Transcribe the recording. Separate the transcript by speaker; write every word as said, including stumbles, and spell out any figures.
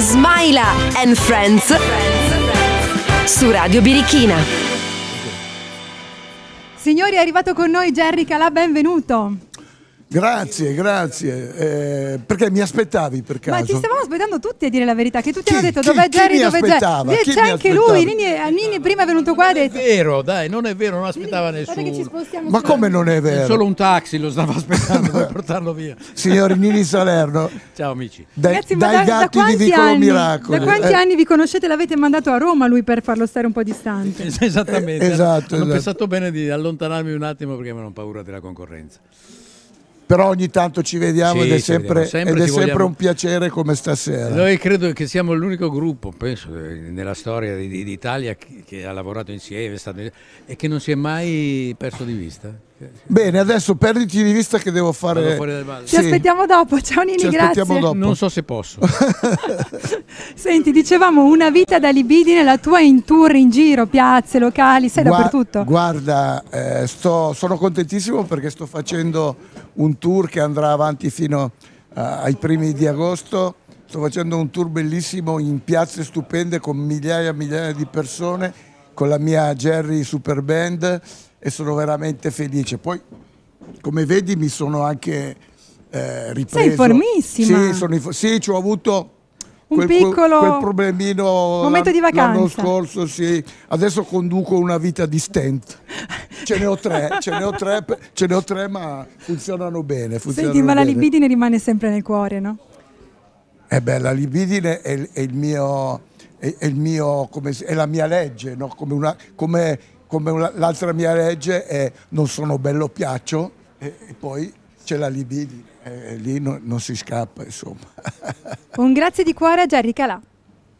Speaker 1: Smaila and Friends su Radio Birichina.
Speaker 2: Signori, è arrivato con noi Jerry Calà, benvenuto.
Speaker 3: Grazie, grazie. Eh, perché mi aspettavi per caso?
Speaker 2: Ma ti stavamo aspettando tutti, a dire la verità, che tutti
Speaker 3: Chi-
Speaker 2: hanno detto
Speaker 3: chi-
Speaker 2: dov'è
Speaker 3: chi
Speaker 2: Jerry,
Speaker 3: mi
Speaker 2: dov'è
Speaker 3: aspettava?
Speaker 2: Jerry.
Speaker 3: Chi
Speaker 2: C'è
Speaker 3: mi
Speaker 2: anche
Speaker 3: aspettava?
Speaker 2: lui, Nini, Nini prima è venuto qua e ha
Speaker 4: Non è
Speaker 2: detto
Speaker 4: vero, dai, non è vero, non aspettava
Speaker 2: Nini, guarda che ci
Speaker 4: nessuno.
Speaker 2: spostiamo
Speaker 3: Ma
Speaker 2: su-
Speaker 3: come non è vero?
Speaker 4: Solo un taxi lo stava aspettando per portarlo via.
Speaker 3: Signori Nini Salerno,
Speaker 4: Ciao amici.
Speaker 3: dai,
Speaker 2: Ragazzi, ma
Speaker 3: dai
Speaker 2: da, da
Speaker 3: gatti di
Speaker 2: quanti
Speaker 3: Vicolo
Speaker 2: anni,
Speaker 3: Miracoli.
Speaker 2: da quanti
Speaker 3: Eh,
Speaker 2: anni vi conoscete? L'avete mandato a Roma lui per farlo stare un po' distante?
Speaker 4: Esattamente.
Speaker 3: Eh, esatto,
Speaker 4: Hanno
Speaker 3: esatto.
Speaker 4: pensato bene di allontanarmi un attimo perché avevano paura della concorrenza.
Speaker 3: Però ogni tanto ci vediamo
Speaker 4: Sì,
Speaker 3: ed è
Speaker 4: ci
Speaker 3: sempre,
Speaker 4: vediamo sempre,
Speaker 3: ed è
Speaker 4: ci
Speaker 3: sempre
Speaker 4: vogliamo-
Speaker 3: un piacere come stasera.
Speaker 4: Noi credo che siamo l'unico gruppo, penso, eh, nella storia di- di- d'Italia che, che ha lavorato insieme è stato- e che non si è mai perso di vista.
Speaker 3: Bene, adesso perditi di vista che devo
Speaker 4: Vado
Speaker 3: fare...
Speaker 4: fuori dal ballo.
Speaker 2: Ci
Speaker 3: Sì.
Speaker 2: aspettiamo dopo, ciao Nini,
Speaker 3: Ci
Speaker 2: grazie.
Speaker 3: aspettiamo dopo.
Speaker 4: Non so se posso.
Speaker 2: Senti, dicevamo una vita da libidine, la tua in tour, in giro, piazze, locali, sei
Speaker 3: Gua-
Speaker 2: dappertutto.
Speaker 3: Guarda, eh, sto- sono contentissimo perché sto facendo un tour che andrà avanti fino eh, ai primi di agosto. Sto facendo un tour bellissimo in piazze stupende con migliaia e migliaia di persone, con la mia Jerry Super Band, e sono veramente felice. Poi, come vedi, mi sono anche eh, ripreso.
Speaker 2: Sei formissima.
Speaker 3: Sì, sono in fo- sì, ci ho avuto
Speaker 2: Un
Speaker 3: quel, quel-
Speaker 2: piccolo
Speaker 3: quel problemino
Speaker 2: momento di
Speaker 3: l'an- l'anno
Speaker 2: vacanza.
Speaker 3: scorso, sì. Adesso conduco una vita di stent. Ce ne ho tre, ce ne ho tre, pe- ce ne ho tre, ma funzionano bene. Funzionano
Speaker 2: Senti, ma la
Speaker 3: bene.
Speaker 2: libidine rimane sempre nel cuore, no?
Speaker 3: Eh beh, la libidine è, il- è il mio, è, è il mio, come si- è la mia legge, no? Come una, come, come una- l'altra mia legge è non sono bello, piaccio, e, e poi c'è la libidine, e lì no- non si scappa, insomma.
Speaker 2: Un grazie di cuore a Jerry Calà.